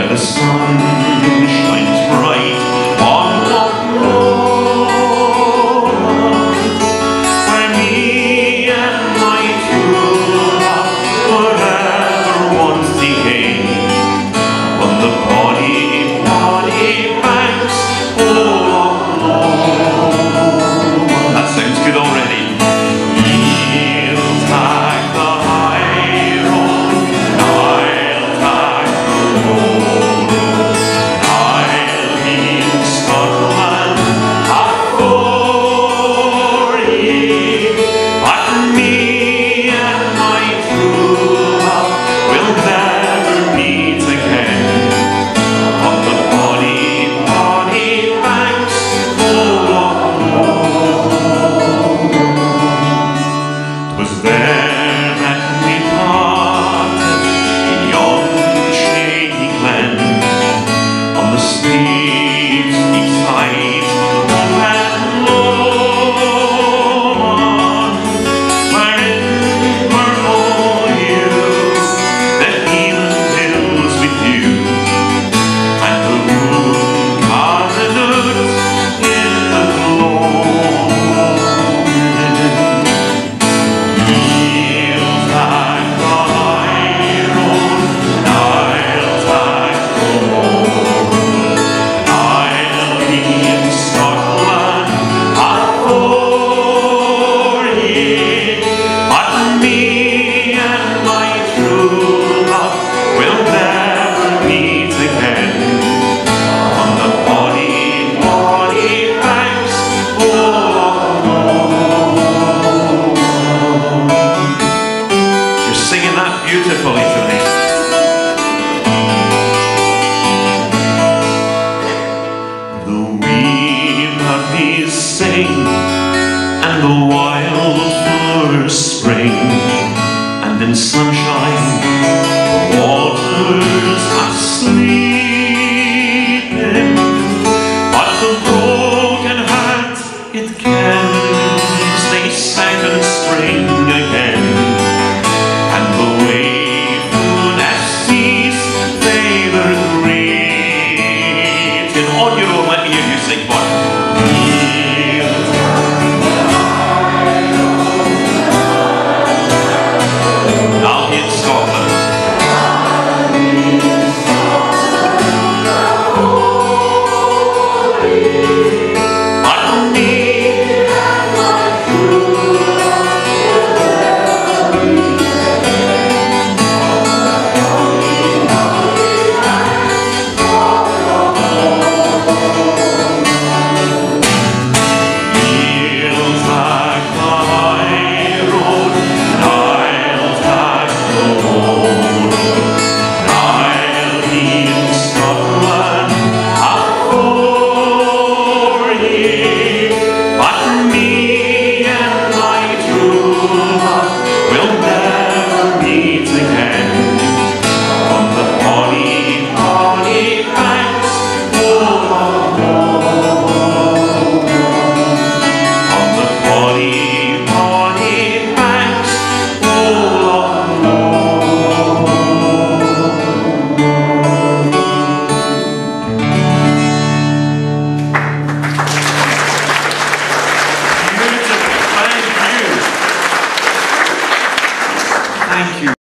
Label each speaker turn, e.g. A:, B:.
A: the sun shines bright on Loch Lomond, where me and my true love forever once again, on the bonny banks of Loch Lomond. That sounds good already. Beautifully tonight. The wee puppies sing, and the wildflowers spring, and in sunshine the waters are sleeping. But the broken heart, it can stay sad in spring again. And the wave that sees favored greeting. On your own, let me hear you sing, boy. I'll be in Scotland. But me and my true Thank you.